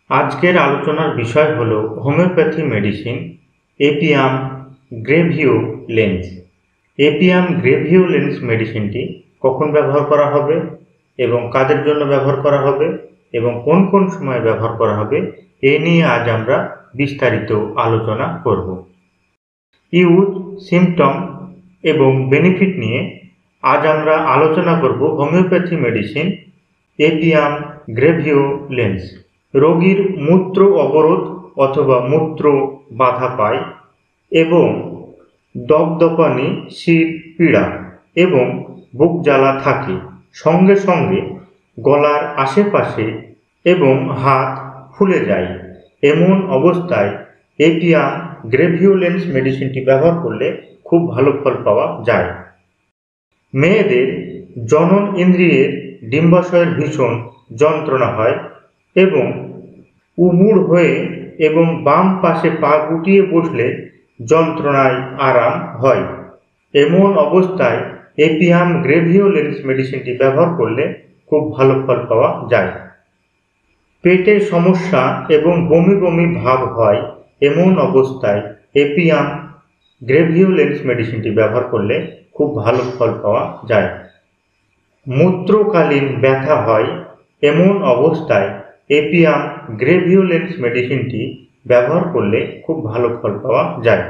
আজকের আলোচনার বিষয় হল হোমিওপ্যাথি মেডিসিন এপিয়াম গ্রেভিওলেন্স। এপিয়াম গ্রেভিওলেন্স মেডিসিনটি কখন ব্যবহার করা হবে এবং কাদের জন্য ব্যবহার করা হবে এবং কোন কোন সময় ব্যবহার করা হবে এ নিয়ে আজ আমরা বিস্তারিত আলোচনা করব। ইউজ, সিমটম এবং বেনিফিট নিয়ে আজ আমরা আলোচনা করব হোমিওপ্যাথি মেডিসিন এপিয়াম গ্রেভিওলেন্স। রোগীর মূত্র অবরোধ অথবা মূত্র বাধা পায় এবং দপদপানি, শির পীড়া এবং বুক জ্বালা থাকে, সঙ্গে সঙ্গে গলার আশেপাশে এবং হাত ফুলে যায়। এমন অবস্থায় এপিয়াম গ্রেভিওলেন্স মেডিসিনটি ব্যবহার করলে খুব ভালো ফল পাওয়া যায়। মেয়েদের জনন ইন্দ্রিয়ের ডিম্বাশয়ের ভীষণ যন্ত্রণা হয় এবং উবুড় হয়ে এবং বাম পাশে পা গুটিয়ে বসলে যন্ত্রণায় আরাম হয়। এমন অবস্থায় এপিয়াম গ্রেভিওলেন্স মেডিসিনটি ব্যবহার করলে খুব ভালো ফল পাওয়া যায়। পেটের সমস্যা এবং বমি বমি ভাব হয়, এমন অবস্থায় এপিয়াম গ্রেভিওলেন্স মেডিসিনটি ব্যবহার করলে খুব ভালো ফল পাওয়া যায়। মূত্রকালীন ব্যথা হয়, এমন অবস্থায় এপিয়াম গ্রেভিওলেন্স মেডিসিনটি ব্যবহার করলে খুব ভালো ফল পাওয়া যায়।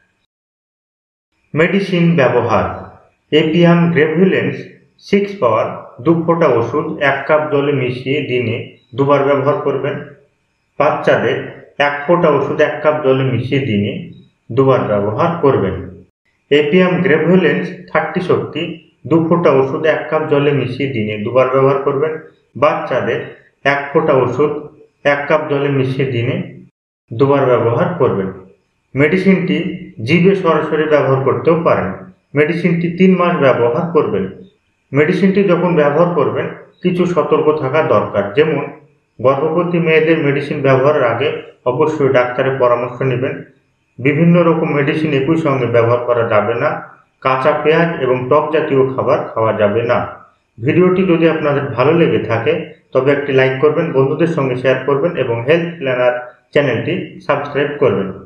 মেডিসিন ব্যবহার: এপিয়াম গ্রেভিওলেন্স 6 পাওয়ার 2 ফোঁটা ওষুধ 1 কাপ জলে মিশিয়ে দিনে 2 বার ব্যবহার করবেন। বাচ্চাদের 1 ফোঁটা ওষুধ 1 কাপ জলে মিশিয়ে দিনে 2 বার ব্যবহার করবেন। এপিয়াম গ্রেভিওলেন্স 30 শক্তি 2 ফোঁটা ওষুধ 1 কাপ জলে মিশিয়ে দিনে 2 বার ব্যবহার করবেন। বাচ্চাদের 1 ফোঁটা ওষুধ 1 কাপ জলে মিশিয়ে দিনে 2 বার ব্যবহার করবেন। মেডিসিনটি জিভে সরাসরি ব্যবহার করতেও পারেন। মেডিসিনটি 3 মাস ব্যবহার করবেন। মেডিসিনটি যখন ব্যবহার করবেন কিছু সতর্ক থাকা দরকার, যেমন গর্ভবতী মেয়েদের মেডিসিন ব্যবহারের আগে অবশ্যই ডাক্তারের পরামর্শ নেবেন। বিভিন্ন রকম মেডিসিন একই সঙ্গে ব্যবহার করা যাবে না। কাঁচা পেঁয়াজ এবং টক জাতীয় খাবার খাওয়া যাবে না। ভিডিওটি যদি আপনাদের ভালো লেগে থাকে তবে একটি লাইক করবেন, বন্ধুদের সঙ্গে শেয়ার করবেন এবং হেলথ প্ল্যানার চ্যানেলটি সাবস্ক্রাইব করবেন।